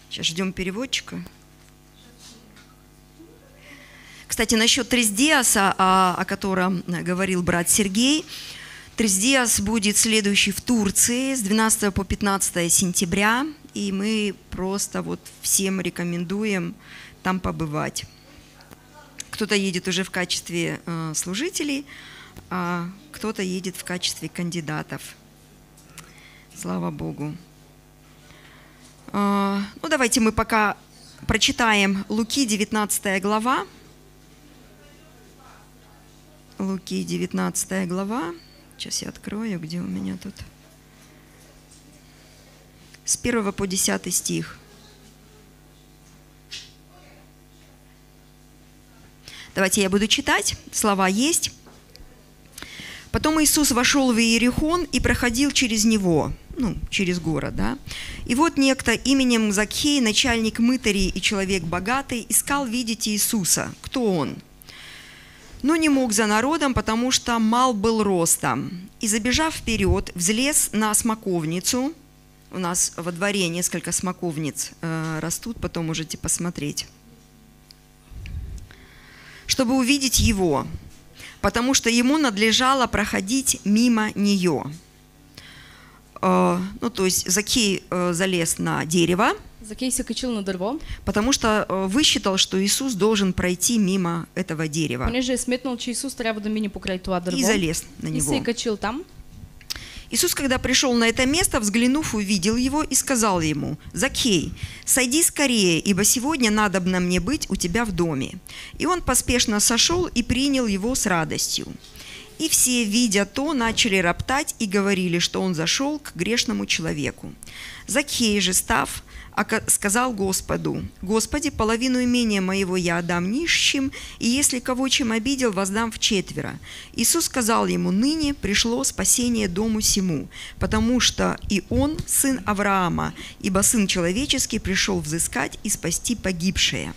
Сейчас ждем переводчика. Кстати, насчет Трисдиаса, о котором говорил брат Сергей. Трисдиас будет следующий в Турции с 12 по 15 сентября. И мы просто вот всем рекомендуем там побывать. Кто-то едет уже в качестве служителей, а кто-то едет в качестве кандидатов. Слава Богу. Ну, давайте мы пока прочитаем Луки, 19 глава. Луки, 19 глава. Сейчас я открою, где у меня тут. С 1 по 10 стих. Давайте я буду читать. Слова есть. «Потом Иисус вошел в Иерихон и проходил через него». Через город, да. «И вот некто именем Закхей, начальник мытарей и человек богатый, искал видеть Иисуса». Кто он? Но не мог за народом, потому что мал был ростом. И, забежав вперед, взлез на смоковницу. У нас во дворе несколько смоковниц растут, потом можете посмотреть. Чтобы увидеть его, потому что ему надлежало проходить мимо нее. То есть Закхей залез на дерево, Закей се качил на дърво, потому что высчитал, что Иисус должен пройти мимо этого дерева. понеже е сметнал, че Исус трябва да мине покрай това дърво. И залез на И се него. качил там. Иисус, когда пришел на это место, взглянув, увидел его и сказал ему: «Закхей, сойди скорее, ибо сегодня надобно мне быть у тебя в доме». И он поспешно сошел и принял его с радостью. И все, видя то, начали роптать и говорили, что он зашел к грешному человеку. Закхей же, став, сказал Господу: «Господи, половину имения моего я отдам нищим, и если кого чем обидел, воздам вчетверо». Иисус сказал ему: «Ныне пришло спасение дому сему, потому что и он сын Авраама, ибо Сын Человеческий пришел взыскать и спасти погибшее».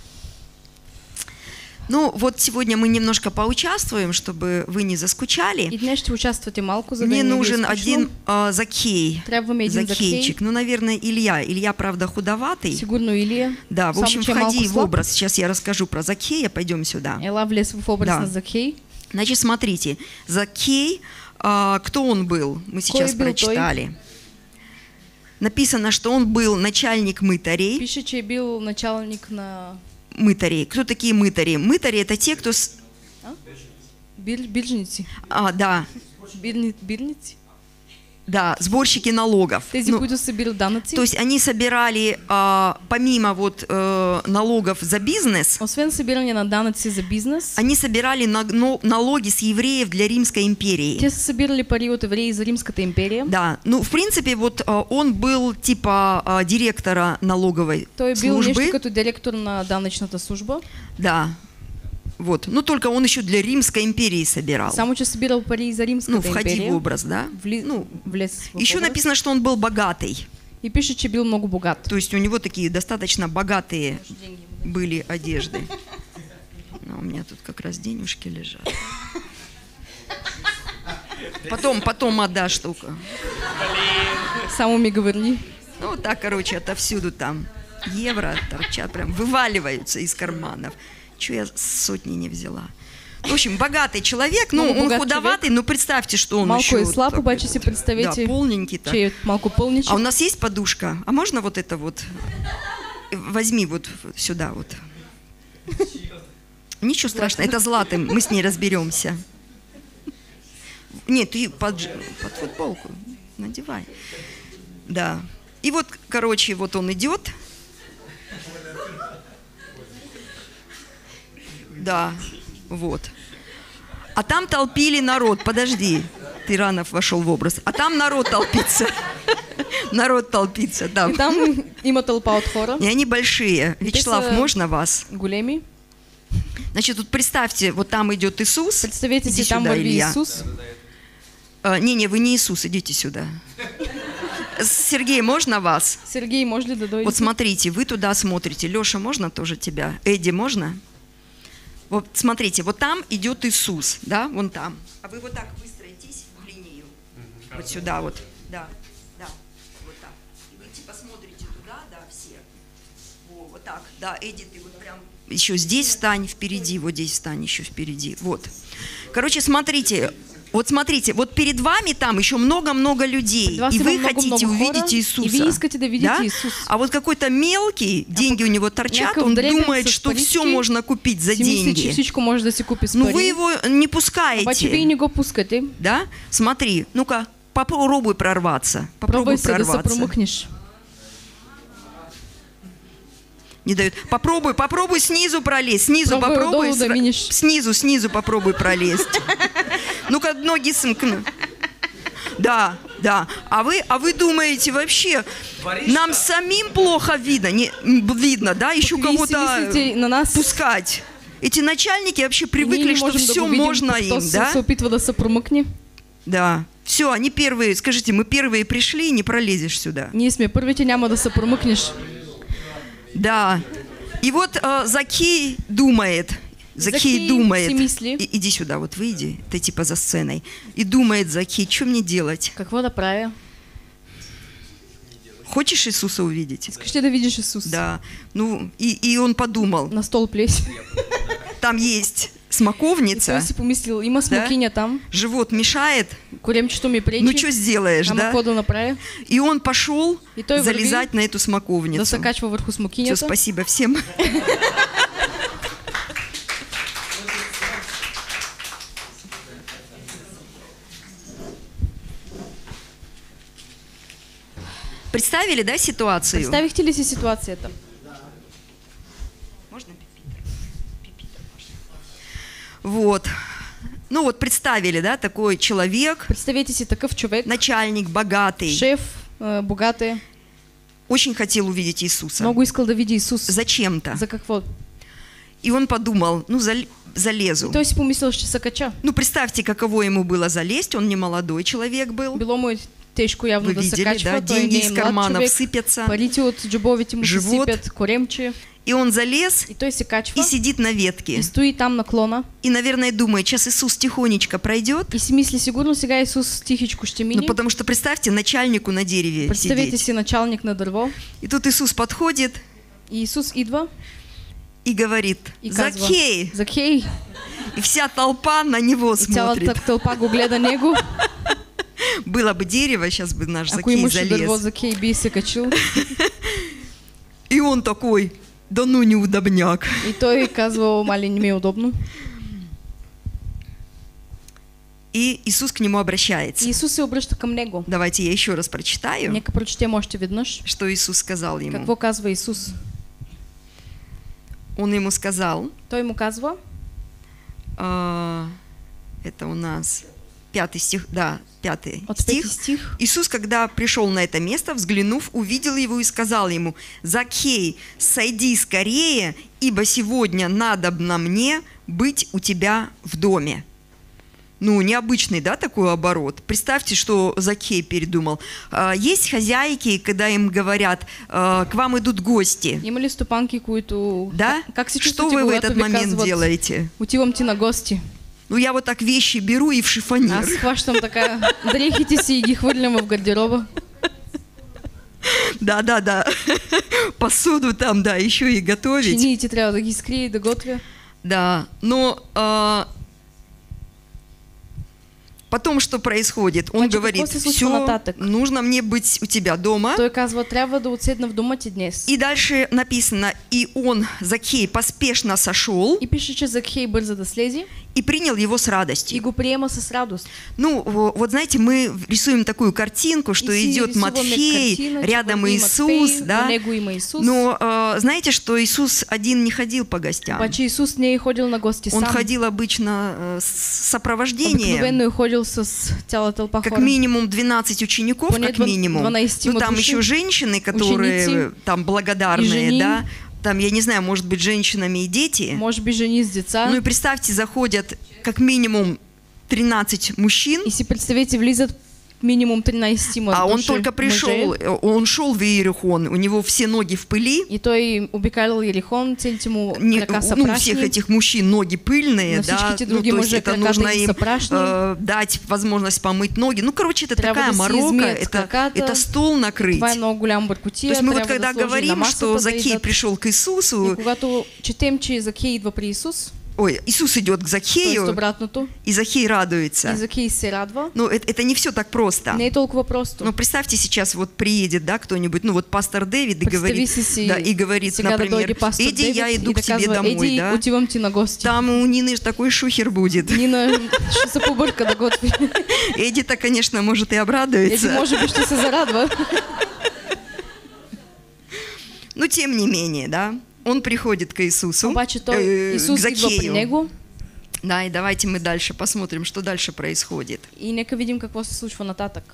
Ну, вот сегодня мы немножко поучаствуем, чтобы вы не заскучали. И днес ще участвате малко, за да Мне не ви е нужен скучно. один Закхей. Трябва ми един Закхейчик. Закхей. Ну, наверное, Илья. Илья, правда, худоватый. Сигурно Илия. Да, в Само, общем, че е малко входи в слаб. образ. Сейчас я расскажу про Закхея. Пойдем сюда. Ела влез в образ Да. на Закхей. Значит, смотрите. Закхей, кто он был? Мы сейчас был той? прочитали. Написано, что он был начальник мытарей. Пише, че е бил началник на Мытарей. Кто такие мытари? Мытари – это те, кто... биржници. Да, Бирници. да, сборщики налогов. Тези, Ну, които събират данъци. то есть они собирали, помимо вот налогов за бизнес, Освен събиране на данъци за бизнес, они собирали налоги с евреев для Римской империи. те са събирали пари от евреи за Римската империя. Да, ну в принципе вот он был типа директора налоговой Той е бил нещо службы. като директор на данъчната служба. Да, вот. Ну только он еще для Римской империи собирал. Само, че събирал пари за Римската Ну входи империя. в образ, да. Ну, Влез в еще образ. написано, что он был богатый. И пише, че бил много богат. То есть у него такие достаточно богатые были одежды. А у меня тут как раз денежки лежат. Потом отдашь штука. Само ми говори. Ну вот так, короче, отовсюду там евро торчат, прям вываливаются из карманов. Чего я сотни не взяла? В общем, богатый человек, ну, Много он богат худоватый, но представьте, что он Малко еще... и слаб, такой обаче вот, си представете, да, полненький так. че е малко пълничък. А у нас есть подушка? А можно вот это вот? Возьми вот сюда вот. Ничего страшного, это златым, мы с ней разберемся. Нет, ты под футболку надевай. Да. И вот, короче, вот он идет. Да, вот. А там толпили народ. Подожди, ты рано вошел в образ. А там народ толпится. Народ толпится, да. И там има тълпа от хора. И они большие. Вячеслав, са можно вас? Големи. Значит, тут представьте, вот там идет Иисус. Представете Иди си, там сюда, върви Илья. Исус. Не, вы не Иисус, идите сюда. Сергей, можно вас? Сергей, може ли да дойде? Вот смотрите, вы туда смотрите. Леша, можно тоже тебя? Эдди, можно? Вот смотрите, вот там идет Иисус, да, вон там. А вы вот так выстроитесь в линию. Вот сюда вот, да, да, вот так. И вы типа смотрите туда, да, все. Вот так, да, Эдди, ты вот прям еще здесь встань впереди, вот здесь встань еще впереди, вот. Короче, смотрите, вот перед вами там еще много-много людей, и вы хотите увидеть Иисуса. И вы искате да видите Да? Иисус. А вот какой-то мелкий, деньги у него торчат, някакъв он дребен думает, с что парички, все можно купить за Си мисли, че деньги. всичко може да се купи с Ну вы пари. его не Обаче вие пускаете, не го пускате. да? Смотри, ну-ка, попробуй прорваться, Пробвай попробуй се да се прорваться. промъкнеш. Не дают. Попробуй снизу пролезть. Снизу Пробуй попробуй. удобно, да минешь. Снизу попробуй пролезть. Ну-ка, ноги сомкну. Да. А вы думаете вообще, нам самим плохо видно, да? Еще Вие си кого-то мислите на нас, пускать. Эти начальники вообще ние привыкли, не что можем да все го видим, можно кто им, се да? опитва да се промъкне. Да. Все, они первые. Скажите, мы первые пришли, не пролезешь сюда. Ние сме първите, няма да се промъкнеш. Да. И вот Закхей думает. Закхей думает. си мисли. Иди сюда, вот выйди, ты типа за сценой. И думает Закхей, что мне делать? Какво да правя? Хочешь Иисуса увидеть? Искаш ли да видиш Исус? Да. Ну, и он подумал, На стол плесь. там есть И той смоковница, си помислил, има смокиня там, живот мешает, коремчето ми пречи. ну что сделаешь, Ама да? какво да направя? И он пошел И той върви залезать на эту Да смоковницу. се качва върху Все, смокинята. спасибо всем. Представили, да, ситуацию? Представихте ли си ситуацията? Можно пипитер, Вот. Ну вот представили, да, такой человек, Представете си такъв човек, начальник, богатый, шеф, богат е, очень хотел увидеть Иисуса. много искал да види Исус. Зачем-то. За какво? И он подумал, ну залезу. Той си помислил, ще се кача. Ну представьте, каково ему было залезть, он не молодой человек был. Било му е тежко явно Вы да се видели, качва, да, той деньги не е из млад карманов човек, сыпятся. парите от джобовете му се Живот. сипят, коремче, И он залез и той се качва и сидит на ветке. и стои там на клона И, наверное, думает, сейчас Иисус тихонечко пройдет. и си мисли, сигурно сега Исус тихичко ще Ну, мине. потому что представьте, начальнику на дереве Представете сидеть. си началник на дърво И тут Иисус подходит и Исус идва и говорит, и казва: Закхей! Закхей! И вся толпа на него И смотрит. цялата тълпа го гледа него. Было бы дерево, сейчас бы наш Ако Закхей имаше дърво, залез. Закхей би се качил. И он такой, да ну неудобняк. И той казва: мали, не ми е удобно. И Иисус к нему обращается. И Исус се обръща към него. Давайте я еще раз прочитаю, Нека прочетем още веднъж. что Иисус сказал ему. Какво казва Исус? Он ему сказал, Той му казва, это у нас 5 стих, да, 5 от стих. 5 стих. Иисус, когда пришел на это место, взглянув, увидел его и сказал ему: «Закхей, сойди скорее, ибо сегодня надобно мне быть у тебя в доме». Ну, необычный, да, такой оборот. Представьте, что Закхей передумал. Есть хозяйки, когда им говорят, к вам идут гости. Има ли стопанки, които... Да? Как се Что чувствате, вы в когато этот ви момент казват: делаете? отивам ти на гости? Ну, я вот так вещи беру и в шифонер. Аз хващам така дрехите си и ги хвърлям в гардероба. Да. Посуду там, да, еще и готовить. Чиниите трябва да ги скрия и да готвя. Да, но потом что происходит? Он Значит, говорит, какво се случва все, нататък? нужно мне быть у тебя дома. Той казва: трябва да отседна в дома ти днес. И дальше написано, и он, Закхей, поспешно сошел И пише, че Закхей бърза да слезе и принял его с и радостью. го приема с радост. Ну, вот знаете, мы рисуем такую картинку, что И си идет рисуваме Матфей, картина, че рядом върви Иисус, Матфей, да. до него има Исус. Но знаете, что Иисус один не ходил по гостям. Обаче Исус не е ходил на гости Он сам. ходил обычно с сопровождением. Обикновено е ходил с цяла тълпа Как хора. минимум 12 учеников, Поне как минимум. 12 Ну, там души, еще женщины, которые ученицы там и благодарные, жени. да. Там, я не знаю, может быть, женщинами и дети. Може би жени с деца. Ну и представьте, заходят как минимум 13 мужчин, И си представете, влизат минимум 13 А он души только пришел, мъже. он шел в Иерихон, у него все ноги в пыли. И той обикалял Ерихон, целите му Не, крака са ну, у прашни. всех этих мужчин ноги пыльные, На да, всичките ну, други то есть мъже это краката нужно им им са прашни. дать возможность помыть ноги. Ну, короче, это Трябва такая да си морока, измият это краката. стол накрыть. Това е много голям То бъркотия. есть мы вот трябва когда да сложи на говорим, масата, что да Закей идат. пришел к Иисусу, И когато четем, че Закей идва при Исус, ой, Иисус идет к т.е. Закею, обратното, и Закей и радуется. Закей се радва, Ну, это не все так просто. не е толкова просто. Ну, представьте, сейчас вот приедет, да, кто-нибудь, ну, вот пастор Дэвид и Представи говорит, си, да, и говорит, сега да например, дойде пастор иди, я Дейвид иду и к да тебе казва, домой, иди, да. отивам ти на гости. Там у Нины ж такой шухер будет. Нина ще се побърка да готви. Эдди-то, конечно, может и Еди обрадуется. може би ще се зарадва. Но тем не менее, да, он приходит к Иисусу, Обаче той к Исус идва при Закею. него Да, и давайте мы дальше посмотрим, что дальше происходит. и нека видим какво се случва нататък.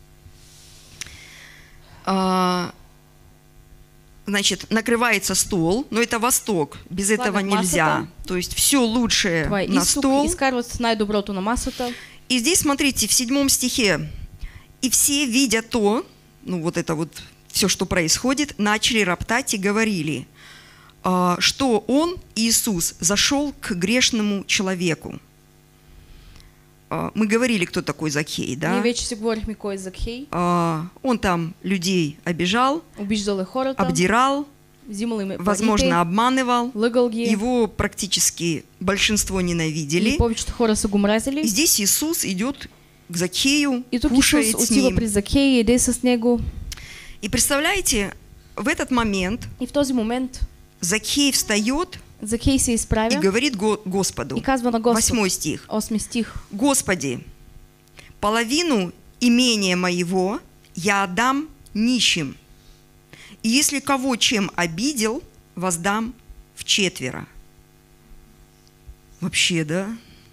Значит, накрывается стол, но это Восток, без Слагат этого нельзя. масата. То есть все лучшее Това е на изток, стол. изкарват най-доброто на масата. И здесь, смотрите, в 7 стихе, и все, видя то, ну вот это вот все, что происходит, начали роптать и говорили, что он, Иисус, зашел к грешному человеку. Мы говорили, кто такой Закей, Ние да? вече си говорихме кой е Закхей. Он там людей обижал, Обиждал е хората, обдирал, взимал им возможно, парите, обманывал. лъгал ги. Его практически большинство И ненавидели. повечето хора са го И мразили. здесь Иисус идет к Закею, И тук кушает Исус с отива ним. при Закей, еде с него. И представляете, в этот момент И в този момент Закей встает Закей се и изправя говорит Господу. и казва на Господ. 8 стих. 8 стих. Господи, половину имения моего я отдам нищим. И если кого чем обидел, воздам вчетверо. Вообще, да?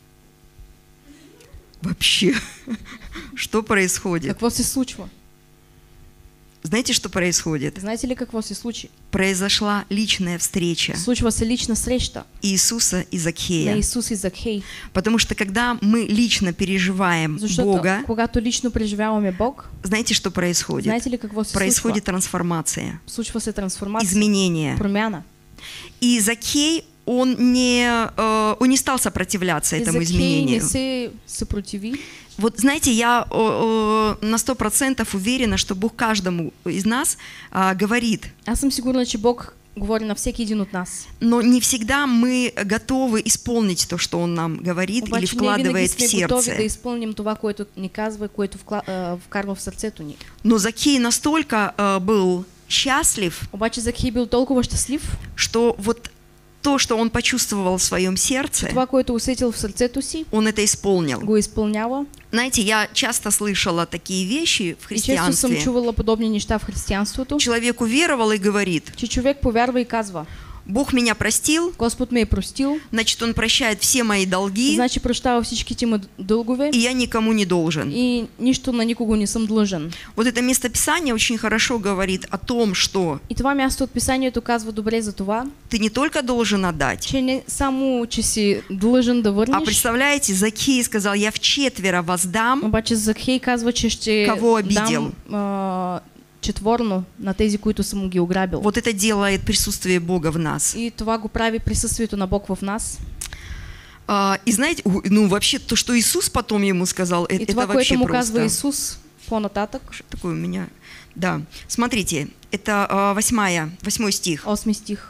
Вообще, что происходит? Какво се случва? Знаете, что происходит? Знаете ли какво се случи? Произошла личная встреча Случва се лична среща Иисуса и на Закея. Исус и Закхей. Потому что когда мы лично переживаем Защото Бога, когато лично преживяваме Бог, знаете, что происходит? знаете ли какво се Происходит трансформация, случва? Случва се трансформация, изменение. промяна. И Закей, он не стал сопротивляться И этому Закхей изменению. не се съпротиви. Вот знаете, я на 100% уверена, что Бог каждому из нас говорит, Аз съм сигурна, че Бог говори на всеки един от нас. но не всегда мы готовы исполнить то, что Он нам говорит или Обаче ние винаги вкладывает в сме готови да сердце. изпълним това, което ни казва, което вкарва в сърцето ни. Но Закей настолько был счастлив, Обаче Закхей бил толкова щастлив, что вот то, что он почувствовал в своем сердце, това, което усетил в сърцето си, он это исполнил. го изпълнява. Знаете, я часто слышала такие вещи в И често съм христианстве. чувала подобни неща в християнството, Человек уверовал и говорит, че човек повярва и казва, Бог меня простил, Господ ме е простил, значит, Он прощает все мои долги, значи прощава всичките му дългове и я никому не должен. и нищо на никого не съм длъжен. Вот это местописание очень хорошо говорит о том, что И това място от писанието казва добре за това, ты не только должен отдать, че не само, че си длъжен да а върнеш, представляете, Закей сказал, я вчетверо воздам, обаче Закхей казва, че ще Кого обидел? дам четворно на тези, които съм ги ограбил. вот это делает присутствие Бога в нас. И това го прави присъствието на Бог в нас. И знаете, ну вообще то, что Иисус потом ему сказал, И это това, вообще което му просто. казва Исус по-нататък, Что такое у меня? Да, смотрите, это 8 стих, 8 стих,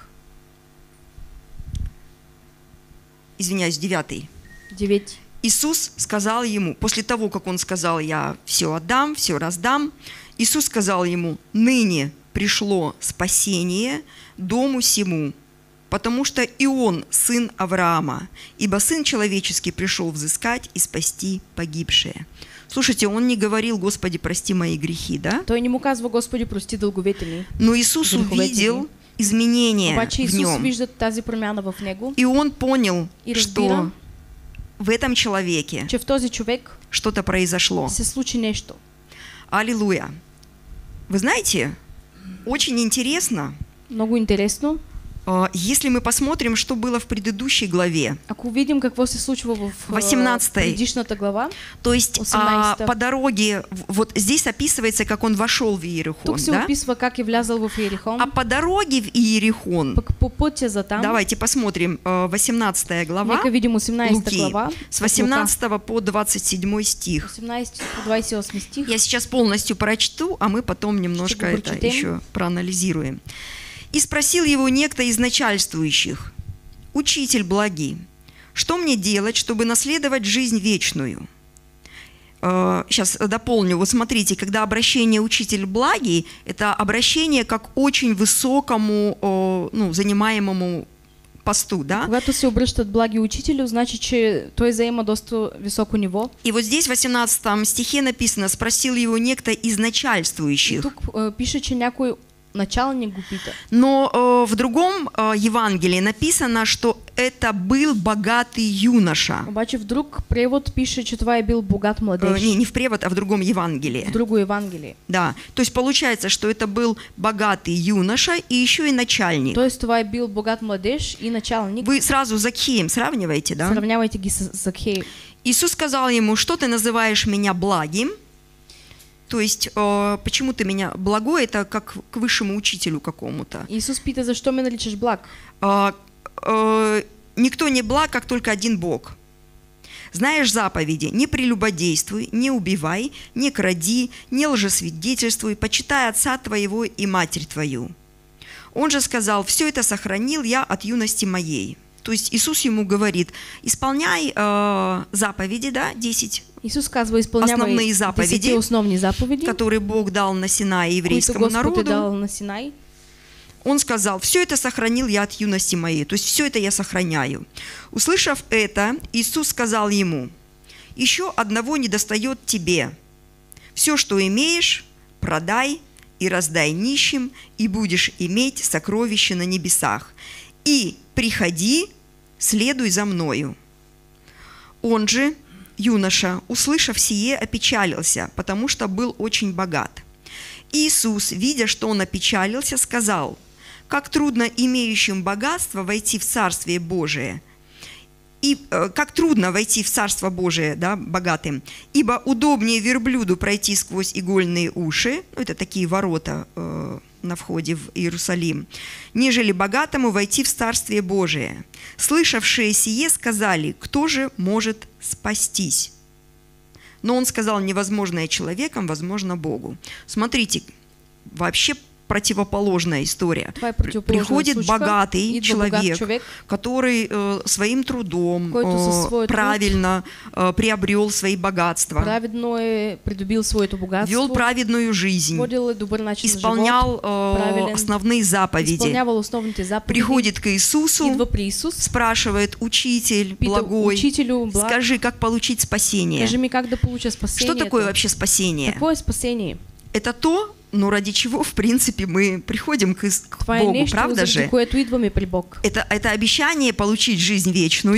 извиняюсь, 9. 9. Иисус сказал ему, после того, как он сказал, я все отдам, все раздам, Иисус сказал ему, ныне пришло спасение дому сему, потому что и он сын Авраама, ибо сын человеческий пришел взыскать и спасти погибшие. Слушайте, он не говорил, Господи, прости мои грехи, да? Той не му казва, Господи, прости дълговете ми. Но Иисус Греховете увидел ми. изменения Обаче в Исус нем, вижда тази промяна в него и он понял, и что разбира, в этом человеке че в този човек что-то произошло. се случи нещо. Аллилуйя. Вы знаете, очень интересно, Много интересно. Если мы посмотрим, что было в предыдущей главе, Ако видим какво се случва в 18 предишната глава, то есть 18. по дороге, вот здесь описывается, как он вошел в Иерихон, тук се да? описва как е влязъл в Иерихон, А по дороге в Иерихон, пък по пътя за там, давайте посмотрим 18 глава, нека видим 18 Луки, глава, с 18 по 27 стих. 18 по 28 стих. Я сейчас полностью прочту, а мы потом немножко это прочитаем. еще проанализируем. «И спросил его некто из начальствующих: Учитель благий, что мне делать, чтобы наследовать жизнь вечную?» Сейчас дополню. Вот смотрите, когда обращение «учитель благий», это обращение как очень высокому, занимаемому посту, да? Когато се обръщат благи учителю, значи, че той заема доста високо ниво. И вот здесь в 18 стихе написано: «Спросил его некто из И начальствующих». тук пише, че някой началник го пита. Но в другом Евангелии написано, что это был богатый юноша. Обаче в друг превод пише, че това е бил богат младеж. Не в превод, а в другом Евангелии. В друго Евангелие. Да, то есть получается, что это был богатый юноша и еще и начальник. Тоест това е бил богат младеж и началник. Вы сразу с Закхеем сравниваете, да? Сравнявайте ги с Закхей. Иисус сказал ему: что ты называешь меня благим? То есть, почему ты меня благой, это как к высшему учителю какому-то. Исус пита, защо ме наричаш благ? Никто не благ, как только один Бог. Знаешь заповеди: не прелюбодействуй, не убивай, не кради, не лжесвидетельствуй, почитай отца твоего и матерь твою. Он же сказал: все это сохранил я от юности моей. То есть Иисус ему говорит: исполняй заповеди, да, 10 Исус казва, изпълнявай основные заповеди, 10 основни заповеди, которые Бог дал на Синае еврейскому които Господ е народу. дал на Синай. Он сказал: все это сохранил я от юности моей, то есть все это я сохраняю. Услышав это, Иисус сказал ему: еще одного недостает тебе. Все, что имеешь, продай и раздай нищим, и будешь иметь сокровища на небесах. И приходи, следуй за мною. Он же, юноша, услышав сие, опечалился, потому что был очень богат. Иисус, видя, что он опечалился, сказал: как трудно имеющим богатство войти в Царствие Божие. И как трудно войти в Царство Божие, да, богатым. Ибо удобнее верблюду пройти сквозь игольные уши, это такие ворота на входе в Иерусалим, нежели богатому войти в Царствие Божие. Слышавшие сие сказали: кто же может спастись? Но он сказал: невозможное человеком, возможно Богу. Смотрите, вообще противоположная история. Приходит богатый человек, который своим трудом правильно приобрел свои богатства, праведно придобил своето богатство, вел праведную жизнь, исполнял основные заповеди, приходит к Иисусу, спрашивает: учитель благой, скажи, как получить спасение? Что такое вообще спасение? Какое спасение? Это то, ради чего, в принципе, мы приходим к Богу, правда же? Это обещание получить жизнь вечную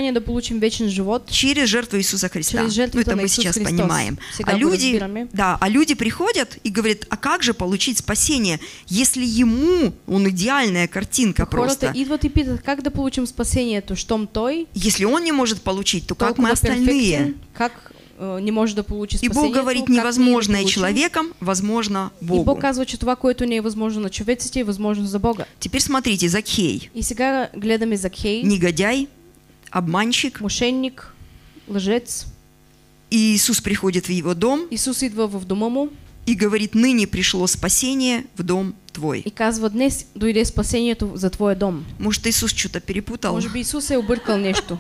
через жертву Иисуса Христа. Это мы сейчас понимаем. А люди приходят и говорят: а как же получить спасение, если ему, он идеальная картинка просто. Если он не может получить, то как мы остальные? Не може да получи спасението. И Бог говорит: невозможное человеком, возможно Богу. И Бог казва, че това, което не е възможно на човеците, е възможно за Бога. Теперь смотрите, Закхей. И сега гледаме Закхей. Негодяй, обманщик. Мошенник, лжец. И Иисус приходит в его дом. Исус идва в дома му. И говорит: ныне пришло спасение в дом твой. И казва: днес дойде спасението за твоя дом. Может, Иисус что-то перепутал? Може би Исус е объркал нещо.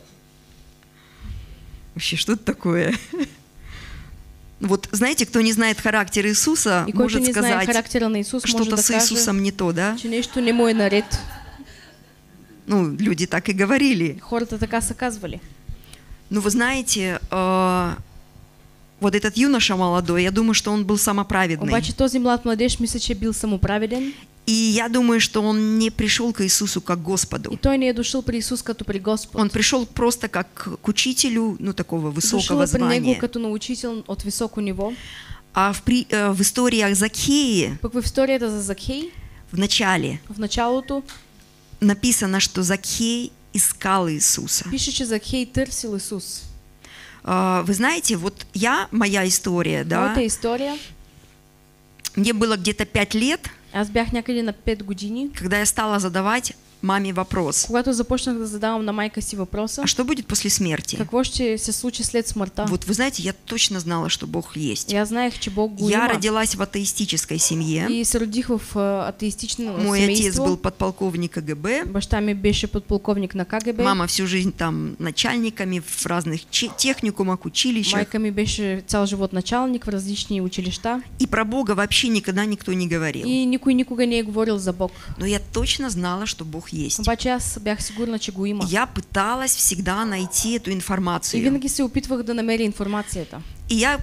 Вообще, что это такое? Вот, знаете, кто не знает характер Иисуса, может сказать, что-то с Иисусом не то, да? Че нещо не му е наред. Люди так и говорили. Хората така са казвали. Но вы знаете, вот этот юноша молодой, я думаю, что он был самоправедный. Обаче този млад младеж мисля, че бил самоправеден. И я думаю, что он не пришел к Иисусу как к Господу. И той не е дошъл при Исус като при Господ. Он пришел просто как к учителю, такого высокого звания. Дошъл при него като на учител от високо ниво. А в истории о Закхее, пък в историята за Закхей, в началото, написано, что Закхей искал Иисуса. Пише, че Закхей търсил Исус. Вы знаете, вот моя история, да, Моята история, мне было где-то 5 лет, аз бях някъде на 5 години, когда я стала задавать маме вопрос: когато започнах да задавам на майка си въпроса, а что будет после смерти? какво ще се случи след смъртта. Вот вы знаете, я точно знала, что Бог есть. И аз знаех, че Бог го Я има. родилась в атеистической семье. И се родих в атеистично Мой отец семейство. был подполковник КГБ. Баща ми беше подполковник на КГБ. Мама всю жизнь там начальниками в разных техникумах, училищах. Майка ми беше цял живот началник в различни училища. И про Бога вообще никогда никто не говорил. И никой никога не е говорил за Бог. Но я точно знала, что Бог есть. Обаче аз бях сигурна, че го има. Я пыталась всегда найти эту И информацию. винаги се опитвах да намеря информацията. И я,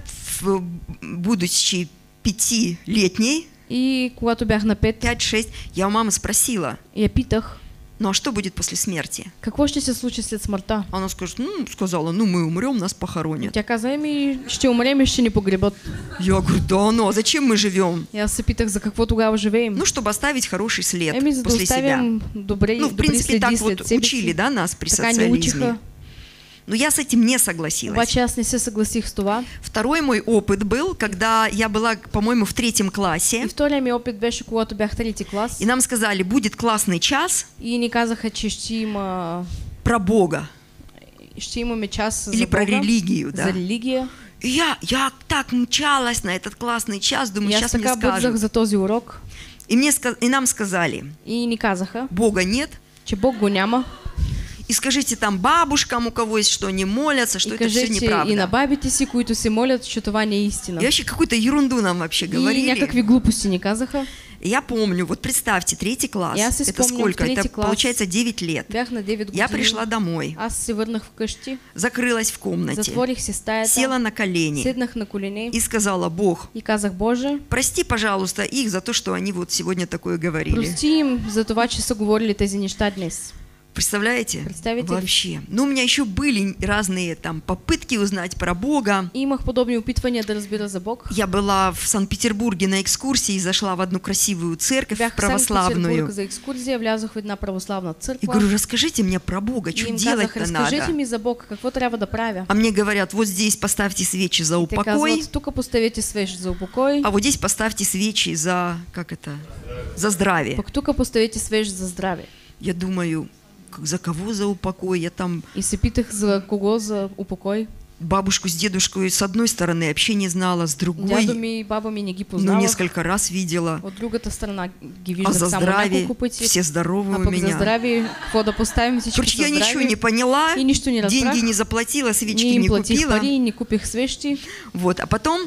будучи 5-летней, И когато бях на 5, 5-6, я у мамы спросила: я питах, ну а что будет после смерти? какво ще се случи след смъртта? Она сказала, мы умрем, нас похоронят. Тя каза, ще умрем и ще ни погребат. Я говорю, да, ну а зачем мы живем? И аз се питах, за какво тогава живеем? Ну, чтобы оставить хороший след За да после себя. оставим добри Ну, в принципе, так следи вот след себе учили, си. да, нас при Така ни социализме. учиха. Но я с этим не согласилась. Обаче аз не се съгласих с това. Второй мой опыт был, когда я была, по-моему, в 3 классе, И втория ми опит беше, когато бях трети клас. и нам сказали, будет классный час И ни казаха, че ще про Бога имаме час или за про Бога, религию, за да. религия. И я так мчалась на этот классный час, думаю, И аз сейчас мне така бързах скажут. за този урок. И нам сказали, И ни казаха, Бога нет, че Бог го няма. и скажите там бабушкам, у кого есть что, не молятся, что И это все кажете неправда. и на бабите си, които се молят, че това не е истина. И вообще какую-то ерунду нам вообще И говорили. някакви глупости ни казаха. Я помню, вот представьте, 3 класс, Я си это спомням, сколько? в 3 Это класс. получается 9 лет. Бях на 9 години. Я пришла домой, Аз се върнах вкъщи, закрылась в комнате, затворих си стаята, села на колени седнах на колене и сказала: Бог, и казах, Боже, прости, пожалуйста, их за то, что они вот сегодня такое говорили. прости им за това, че са говорили тези неща днес. Представляете? Представите ли? Вообще. Ну, у меня еще были разные там попытки узнать про Бога. И имах подобни опитвания да разбира за Бог. Я была в Санкт-Петербурге на экскурсии и зашла в одну красивую церковь Бях в православную. Санкт-Петербург за экскурзия, влязох в една православна И църква. говорю, расскажите мне про Бога, И что им казах, делать-то разкажете надо. ми за Бог, какво трябва да правя. А мне говорят, вот здесь поставьте свечи за Те упокой, казват, тук поставете свеж за упокой, а вот здесь поставьте свечи за, за здравие. пък тук поставете свеж за здраве. Я думаю, за кого за упокой? Я там И се питах за кого за упокой. бабушку с дедушкой с одной стороны вообще не знала, с другой, Дядо ми и баба ми не ги ну, познавах. несколько раз видела. От другата страна ги А виждах за само здравие няколко пъти. все здоровы А у пък за меня. здравие, какво да поставим, всички Короче, са я ничего здрави. не поняла, И нищо не разбрах. деньги не заплатила, свечки Не им не платих купила. пари, не купих свещи. Вот, а потом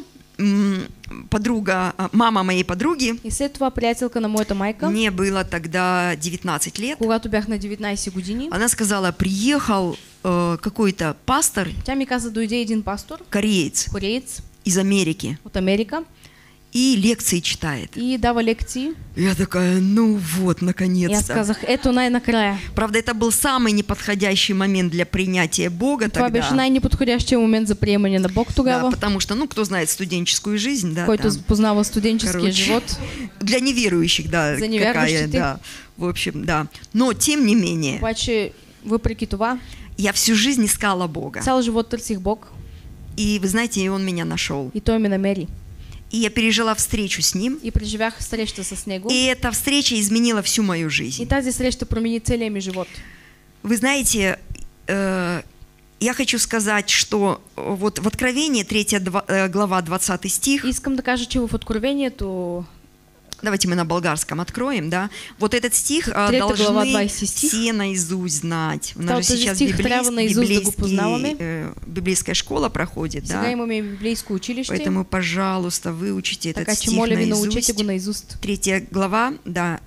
мама моей подруги, И след това приятелка на моята майка, мне было тогда 19 лет, когато бях на 19 години, она сказала, приехал какой-то пастор, тя ми каза, дойде един пастор, кореец кореец из Америки, от Америка и лекции читает. и дава лекции. Я такая, ну вот, И аз наконец-то. казах, ето най-накрая. Правда, это был самый неподходящий момент для принятия Бога Това беше тогда. най-неподходящия момент за приемане на Бог Да, тогава, потому что, ну, кто знает студенческую жизнь, да, който там, познава студенческия короче, живот. для неверующих, да, За какая, неверующих. да, в общем, да. Но, тем не менее, Обаче, въпреки това, я всю жизнь искала Бога. цял живот търсих Бог И, вы знаете, и Он меня нашел. и Той ме намери. И я пережила встречу с Ним, И преживях среща с Него. и эта встреча изменила всю мою И жизнь. тази среща промени целия ми живот. Вы знаете, я хочу сказать, что вот в Откровении 3 глава 20 стих, Искам да кажа, че в Откровението, давайте мы на болгарском откроем, да, вот этот стих 3 глава, должны 20 стих. все наизусть знать. У Да, нас же този сейчас стих трябва наизуст да го познаваме. библейская школа проходит, сега да, имаме библейско училище, поэтому, пожалуйста, выучите така этот че стих моля ви, научете го наизусть. наизуст. 3 глава, да,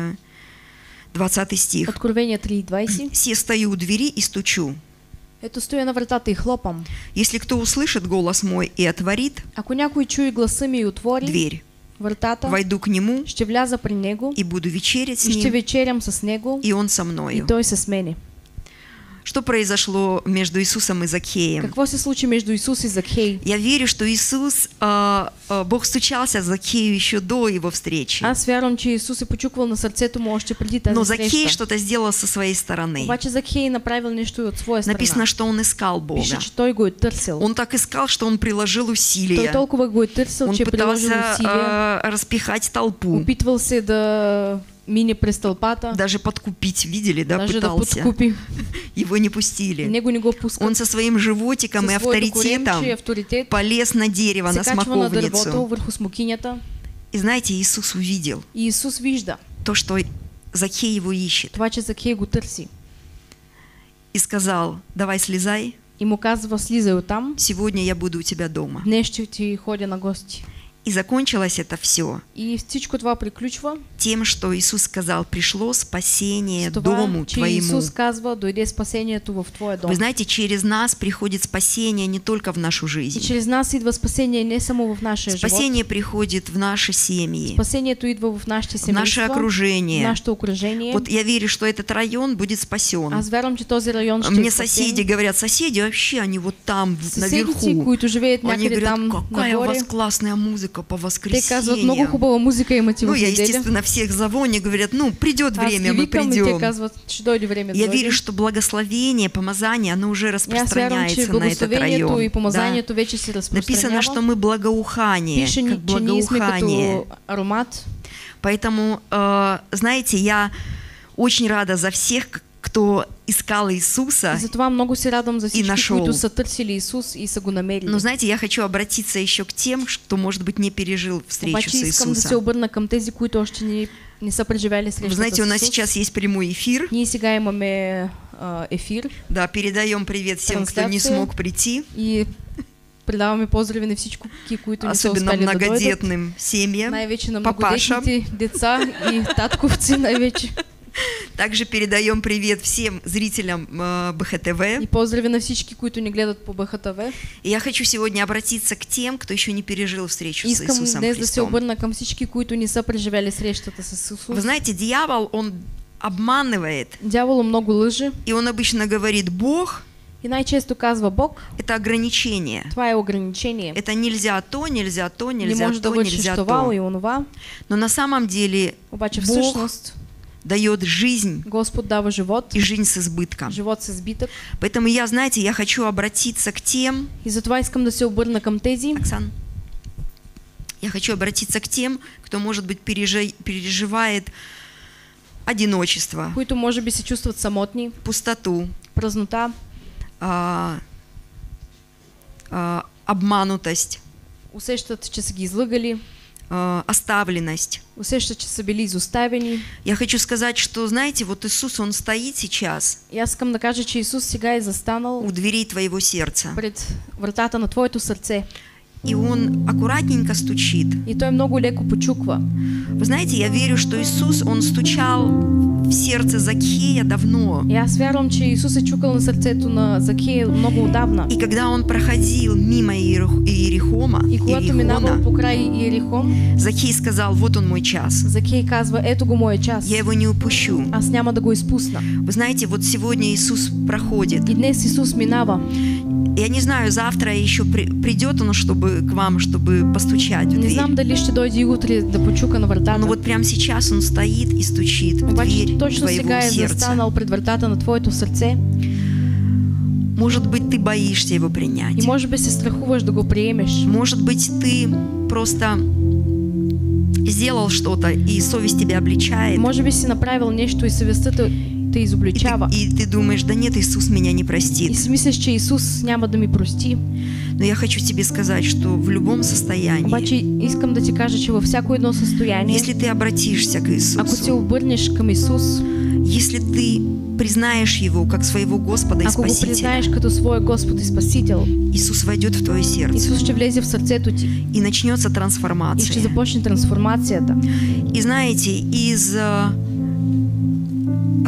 20 стих. Откровение 3:20. «Се стою у двери и стучу. Ето стоя на вратата и хлопам. Если кто услышит голос мой и отворит Ако някой чуе гласа ми и отвори дверь, вратата, войду к нему ще вляза при него и буду вечерять с и ще ним, вечерям с него и он со и мною». той с мене. Что произошло между Иисусом и Закхеем? Какво се случи между Исус и Закхей? Я верю, что Иисус, Бог стучался Закхею еще до его встречи. Аз вярвам, че Исус е почуквал на сърцето му още преди тази Но Закхей среща. что-то сделал со своей стороны. Обаче Закхей направил нещо и от своя страна. Написано, что он искал Бога. Пише, че той го е търсил. Он так искал, что он приложил Той усилия. толкова го е търсил, Он че е приложил пытался усилия. распихать толпу, Опитвал се да мине през тълпата. даже подкупить, видели, да, Даже да пытался. подкупи. Его не пустили. Него не го пускат. Он со своим животиком и Със своето авторитетом коремче и авторитет полез на дерево, се на качва на дървото смоковницу. върху смокинята. И знаете, Иисус увидел И Исус вижда то, что Закхей его ищет. това, че Закхей го търси. И сказал: давай слезай, И му казва, слизай оттам, сегодня я буду у тебя дома. днес ще ти ходя на гости. И закончилось это все И всичко това приключва тем, что Иисус сказал: пришло спасение с това, дому че твоему. Исус казва, дойде спасението в твоя дом. Вы знаете, через нас приходит спасение не только в нашу И жизнь. чрез нас идва спасение не само в нашия живот. Спасение приходит в наши семьи, Спасението идва в нашите в наше семейства, в окружение. нашето окружение. Вот я верю, что этот район будет спасен. Аз вярвам, че този район ще Мне е спасен. соседи говорят: соседи вообще, они вот там, Съседите, наверху. които живеят Они някъде говорят: там какая у нагоре, вас классная музыка по те казват, много воскресеньям. хубава музика имате Ну, в я, неделя. естественно, всех звоню, говорят: ну, придет Аз время, ги мы викам и те придем. казват, ще дойде време да Я дойдем. верю, что благословение, помазание, оно уже И аз вярвам, че распространяется на этот благословението район. и Да. помазанието вече се Написано, разпространява. что мы благоухание, Пише, как че ние сме благоухание. като аромат. Поэтому, знаете, я очень рада за всех, кто искал Иисуса. И затова много се радвам за всички, нашъл. които са търсили Исус и са го намерили. Но знаете, я хочу обратиться еще к тем, кто, может быть, не пережил встречу Обаче с искам да се Иисусом. обърна към тези, които още не са преживели Вы срещата знаете, у с нас Исус. сейчас есть прямой эфир. Ние сега имаме ефир Да, передаем привет всем, кто не Трансляция. смог прийти, и предаваме поздрави на всички, които не са особенно успели да дойдат. многодетным семьям, Най-вече на папашам. многодетните деца и татковци най-вече. Также передаем привет всем зрителям БХТВ. И поздрави на всички, които ни гледат по БХТВ. И я хочу сегодня обратиться к тем, кто еще не пережил встречу с Искам Иисусом днес да се Христом. обърна към всички, които не са преживели срещата с Исус. Вы знаете, дьявол, он обманывает, Дяволът много лъже и он обычно говорит: Бог и най-често казва Бог, — это ограничение. това е ограничение. Это нельзя то, нельзя то, Не нельзя можеш да то, вършиш нельзя това и то. онова. Но на самом деле Обаче Бог всъщност дает жизнь Господ дава живот, и жизнь с избытком. живот с избитък. Поэтому я, знаете, я хочу обратиться к тем, И затова искам да се обърна към тези, Оксан, я хочу обратиться к тем, кто, может быть, переживает одиночество, които може би се чувстват самотни, пустоту, празнота, обманутость, усещат, че са ги излъгали, оставленность. усещат, че са били изоставени. Я хочу сказать, что, знаете, вот Иисус, Он стоит сейчас И аз искам да кажа, че Исус сега е застанал у дверей твоего сердца, пред вратата на твоето сърце. и Он аккуратненько стучит. И той много леко почуква. Вы знаете, я верю, что Иисус, Он стучал в сердце Закхея давно. И аз вярвам, че Исус е чукал на сърцето на Закхея много отдавна. И когда Он проходил мимо Иерихома, И когато минавал по край Иерихон, Закхей сказал: вот он мой час, Закхей казва, ето го моя час. я его не упущу. Аз няма да го изпусна. Вы знаете, вот сегодня Иисус проходит. И днес Исус минава. Я не знаю, завтра еще придет Он, чтобы к вам, чтобы постучать в Не дверь. знам дали ще дойде и утре да почука на вратата. Но вот прямо сейчас Он стоит и стучит в Обаче дверь точно твоего сега е сердца. застанал пред вратата на твоето сърце Может быть, ты боишься его и принять. може би се страхуваш да го приемеш. Может быть, ты просто сделал что-то, и совесть тебя обличает. Може би си направил нещо и съвестта те изобличава. И ты думаешь: да нет, Иисус меня не И простит. си мислиш, че Исус няма да ми прости. Но я хочу тебе сказать, что в любом состоянии, Обаче искам да ти кажа, че във всяко едно състояние, если ты обратишься к ако се Иисусу, обърнеш към Исус, если ты признаешь Его как своего Господа и ако го Спасителя, признаеш като своя Господ и Спасител, Иисус войдет в твое сердце, Исус ще влезе в сърцето ти и начнется и ще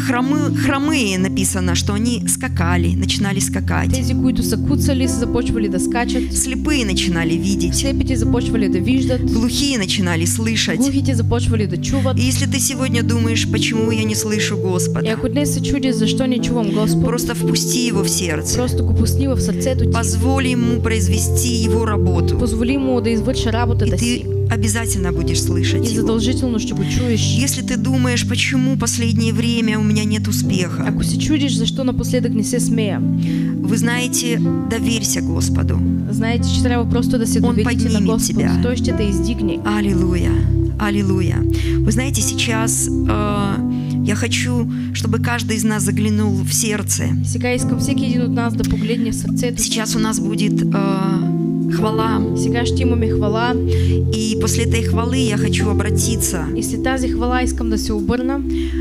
хромые написано, что они скакали, начинали скакать. Тези, които са куцали, са започвали да скачат. Слепые начинали видеть. Слепите започвали да виждат. Глухие начинали слышать. Глухите започвали да чуват. И если ты сегодня думаешь, почему я не слышу И Господа, ако днес се чудиш защо не чувам Господ, просто впусти Его в сердце. просто го пусни в сърцето ти. Позволь Ему произвести Его работу. Позволи му да извърши И работата си. ты обязательно будешь слышать И Его. задължително ще го чуеш. Если ты думаешь, почему последнее время у меня нет успеха, Ако се чудиш защо напоследък не се смея, вы знаете, доверься Господу. знаете, че трябва просто да се доверите на поднимет Господ. тебя. Той ще те издигне. Аллилуйя, аллилуйя. Вы знаете, сейчас я хочу, чтобы каждый из нас заглянул в сердце. Сега искам всеки един от нас да погледне в сърцето си. Сейчас у нас будет хвала. Сега ще имаме хвала. И после этой хвалы я хочу обратиться И след тази хвала искам да се обърна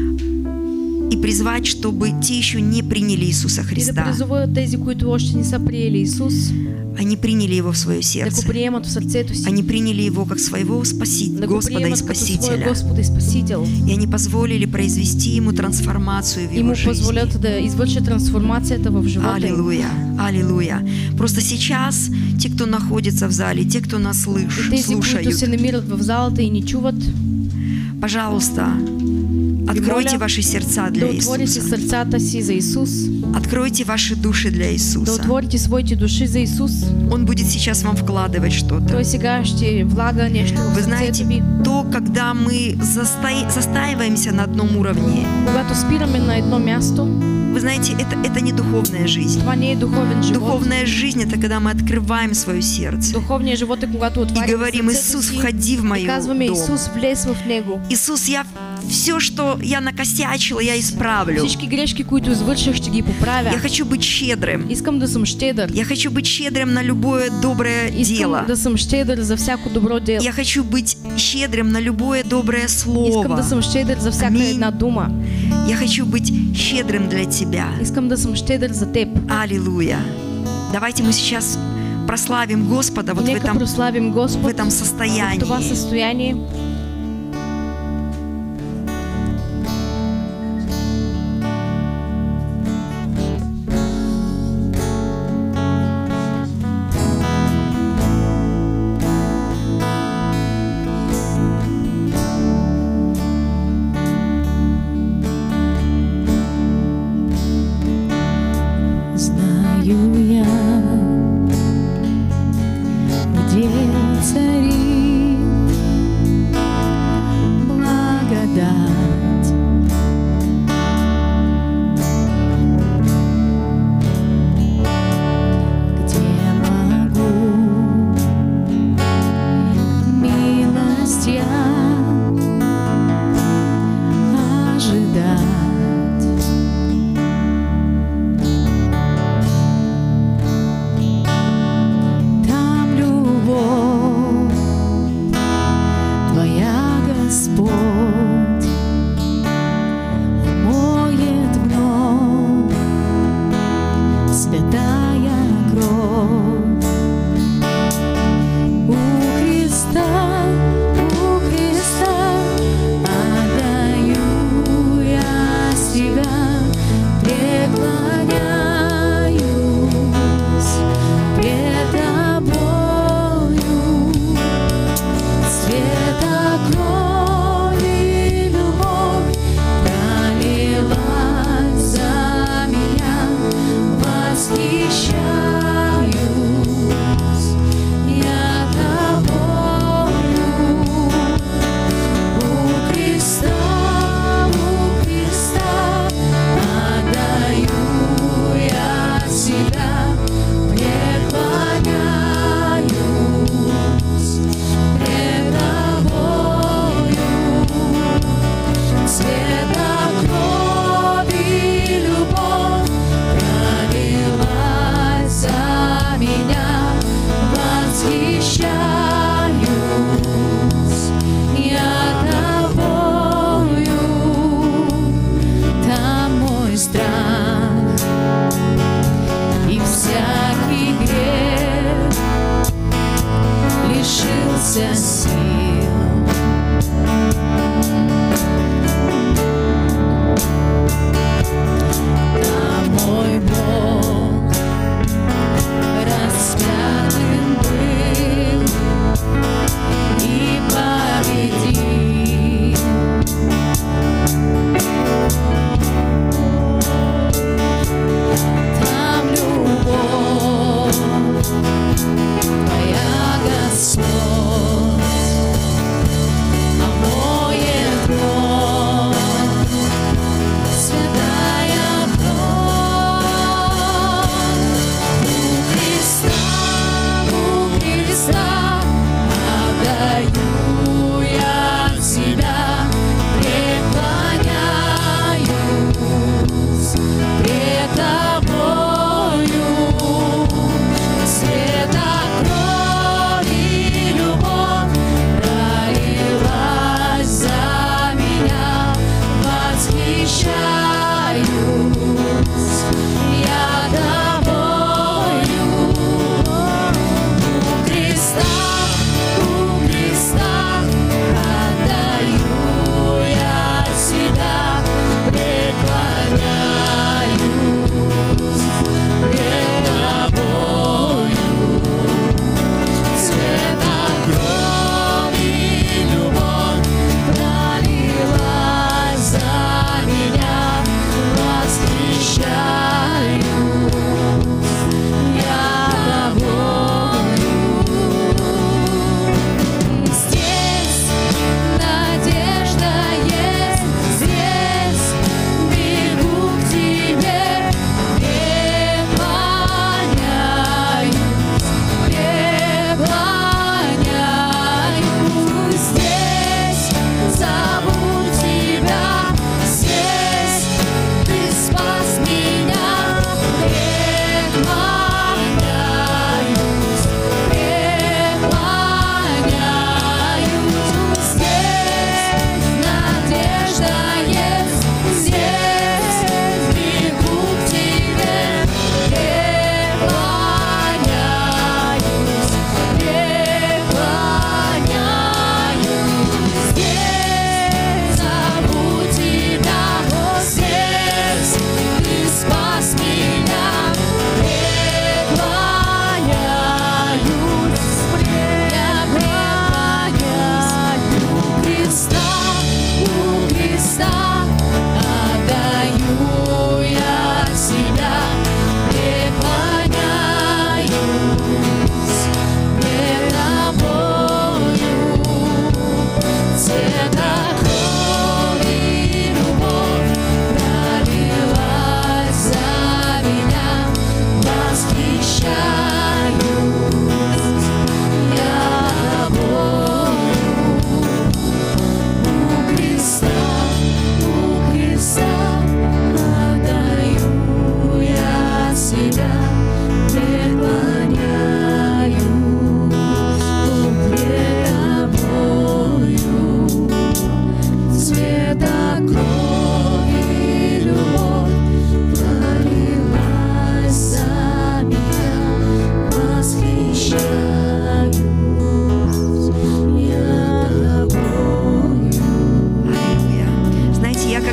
и призвать, чтобы те еще не приняли Иисуса и да Христа. призова тези, които още не са приели Исус, Они приняли Его в свое да го сердце. приемат в сърцето си, Они приняли Его как своего да го Господа и приемат като своя Спасителя. Господ и Спасител. И они позволили произвести Ему трансформацию в И му Его жизни. позволят да извърши трансформацията в живота им. Аллилуйя, аллилуйя. Просто сейчас те, кто находится в зале, те, кто нас И тези, които слушают, се намират в залата и ни чуват, пожалуйста, откройте моля ваши сердца да для отворите Иисуса. сърцата си за Исус, Откройте ваши души для да Иисуса. отворите своите души за Исус. Он будет сейчас вам вкладывать что-то. Той сега ще влага нещо в Вы знаете, сърцето ви. то, когда мы застаиваемся на одном уровне, Когато спираме на едно място, вы знаете, это не духовная жизнь. това не е духовен живот. Духовная жизнь – это когда мы открываем свое сердце Духовният живот е когато и отваряме говорим: сърцето Иисус, си входи в и мою казваме: дом. Исус, влез в него. Иисус, все, что я накосячила, я исправлю. Всички грешки, които извърших, ще ги поправя. Я хочу быть щедрым. Искам да съм щедър. Я хочу быть щедрым на любое доброе Искам дело. да съм щедър за всяко добро дело. Я хочу быть щедрым на любое доброе Искам слово. да съм щедър за всяка Аминь. една дума. Я хочу быть щедрым для Тебя. Искам да съм щедър за теб. Аллилуйя. Давайте мы сейчас прославим Господа вот в Нека прославим Господ этом в това состоянии. състояние. Знаю я, где царит благодать. Где могу милость я ожидать. Там любовь Твоя, Господь, омоет вновь святая кровь. У Христа отдаю я себя, преклоняюсь пред Тобою. Света крови любовь пролилась за меня, восхищаюсь я Тобою. У Христа отдаю я себя, преклоняюсь пред Тобою. Света крови любовь пролилась за меня, восхищаюсь я Тобою. Там мой страх и всякий грех лишился сил.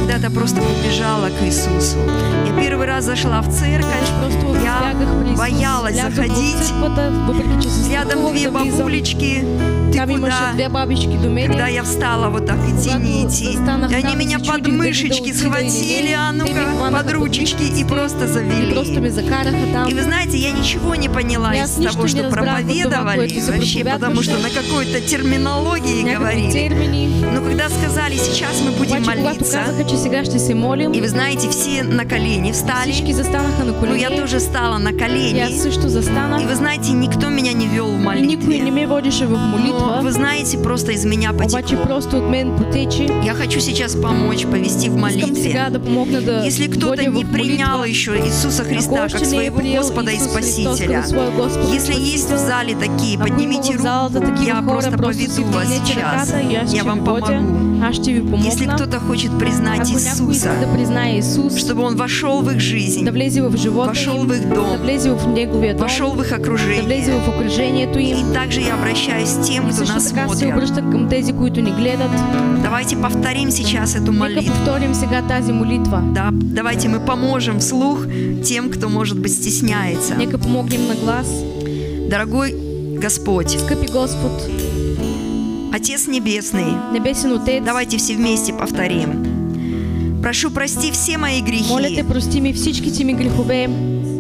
когда-то просто побежала к Иисусу. Я первый раз зашла в церковь, Просто я бягах при Исус. боялась Влязох в заходить. църквата, въпреки че се Рядом страхувах две да влизам. бабулечки. Ты Там имаше куда? две бабички до мене. Когда я встала вот так, идти, не Когато идти. застанах И они там, меня се под чудих дали да мышечки отида или схватили, не. а Те ми ну-ка, хванаха под ручечки и просто И просто завели. ме закараха там. И вы знаете, я ничего не поняла Я из нищо того, не что разбрах от това, проповедовали което се вообще, потому что проповядваше. на какой-то терминологии Някакви говорили. термини. Но когда сказали, сейчас мы будем Обаче, когато молиться, казаха, че сега ще се молим, и вы знаете, все на колени встали, всички застанаха на ну колени. я тоже стала на И колени, аз също застанах. и вы знаете, никто меня не вел в И никой не молитве. ме водеше в Но молитва. вы знаете, просто из меня Обаче потекло. просто от мен потече. Я хочу сейчас помочь, повести в Искам сега молитве. да помогна да Если кто-то водя не в принял молитва. еще Иисуса Ако Христа още как не е своего приел Господа и Исус Христос Спасителя, като своя Господ и если есть в Спасител, зале такие, ако има поднимите в залата руку, такива я хора, просто просто си поведу вас вдигнете сейчас. ръката и аз Я ще вам ви водя. помогу. Аз ще ви Если помогна. кто-то хочет признать Ако някой Иисуса, иска да признае Исус, чтобы Он вошел в их жизнь, да влезе в живота вошел им, в их да дом, влезе в неговия дом, вошел в их да влезе окружение. в окружението им. И также я обращаюсь к тем, И кто също нас така се смотрит. обръщам към тези, които ни гледат. Давайте повторим сейчас эту Нека молитву. повторим сега тази молитва. Да, давайте мы поможем вслух тем, кто, может быть, стесняется. Нека помогнем на глас. Дорогой Господь, Скъпи Господ, Отец Небесный, Небесен Отец, давайте все вместе повторим. Прошу, прости все мои моля те, грехи. прости ми всичките ми грехове.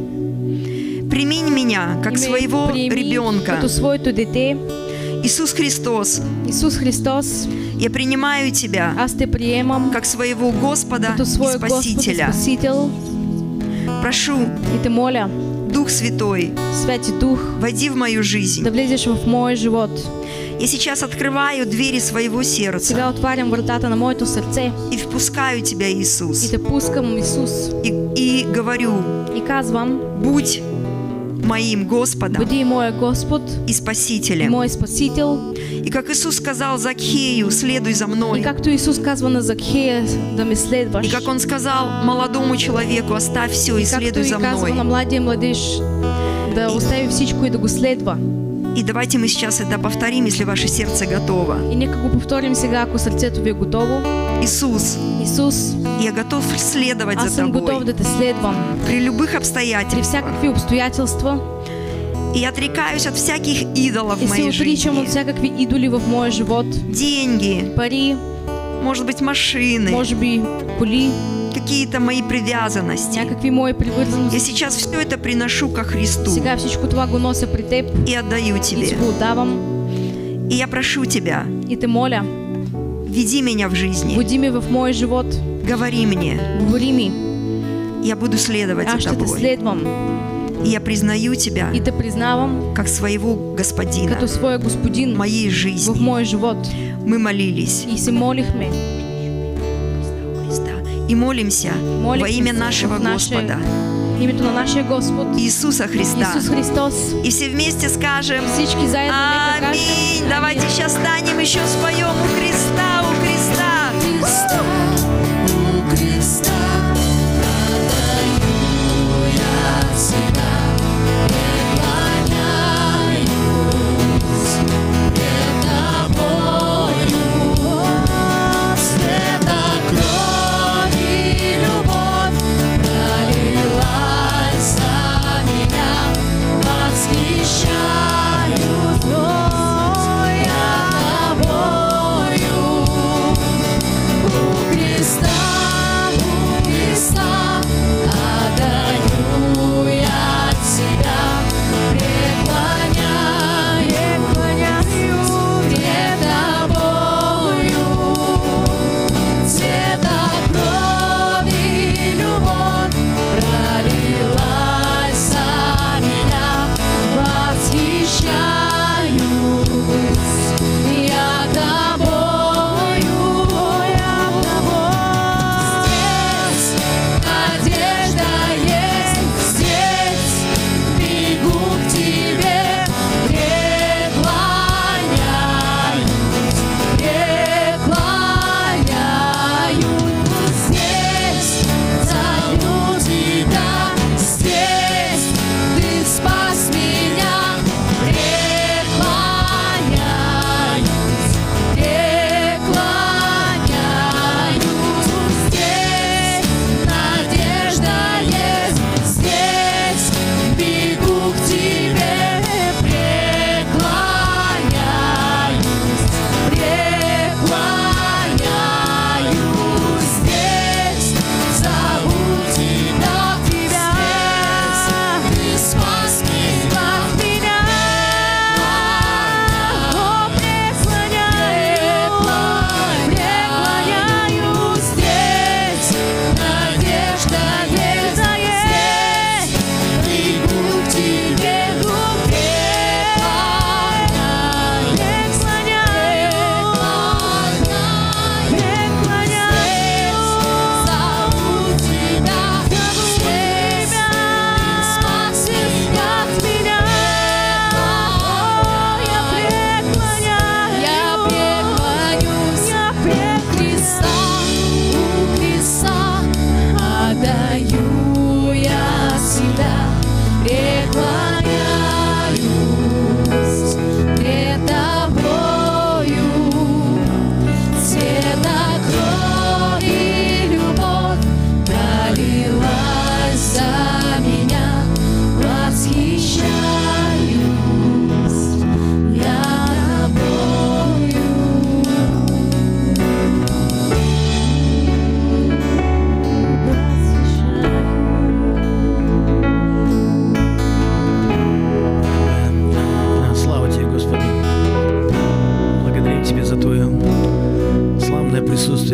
Приминь меня как И ме своего приеми ребенка. като своето дете. Иисус Христос, Исус Христос, я принимаю Тебя аз те приемам как своего Господа като и своя Господ и Спасителя. Спасител. Прошу, И те моля, Дух Святой, Свети Дух, войди в мою жизнь. да влезеш в моя живот. Я сейчас открываю двери своего сердца Сега отварям вратата на моето сърце и впускаю Тебя, и Иисус. те пускам, Исус, И говорю, и казвам, будь моим Господом бъди моя Господ и и Спасителем. мой Спасител. И как Иисус сказал Закхею, следуй за И мной. както Исус казва на Закхея да ме следваш. И как Он сказал молодому человеку, оставь все и И както следуй и за казва на мной. младия младеж да остави всичко и да го следва. И давайте мы сейчас это повторим, если ваше сердце готово. И нека го повторим сега, ако сърцето ви е готово. Иисус, Исус, я готов следовать аз за съм готов Тобой да те следвам при любых при обстоятельствах. всякакви обстоятелства И я отрекаюсь от всяких идолов и в се моей отричам от жизни. всякакви идоли в моя живот. Деньги, Пари, может быть, машины, може би коли, какие-то мои привязанности. някакви мои Я привързаности. сейчас все это приношу ко Христу Сега всичко това го нося при теб и отдаю и ти Тебе. го отдавам И я прошу Тебя, и те моля, веди меня в жизни, води ми в моя живот, говори мне, говори ми, я буду следовать аз за ще те Тобой. следвам И я признаю Тебя и те признавам как своего Господина като своя господин моей в жизни. моя живот. Мы молились И се молихме. и молимся Молихме во имя се нашего в наше Господа името на нашия Господ Иисуса Христа. Исус Христос. И все вместе скажем Всички заедно нека кажем. аминь. Давайте сейчас станем, еще споем у креста, у креста. Христа, у креста, отдаю я себя, преклоняюсь пред Тобою. Света кровь и любовь пролилась за меня, восхищаюсь, но я Тобою.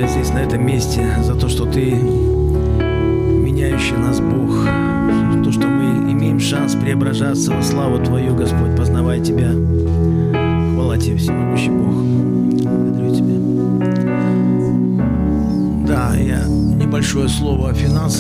Тебя здесь, на этом месте, за то, что Ты меняющий нас Бог, то, что мы имеем шанс преображаться во славу Твою, Господь, познавай Тебя. Хвала Тебе, всемогущий Бог. Благодарю Тебя. Да, я небольшое слово о финансах.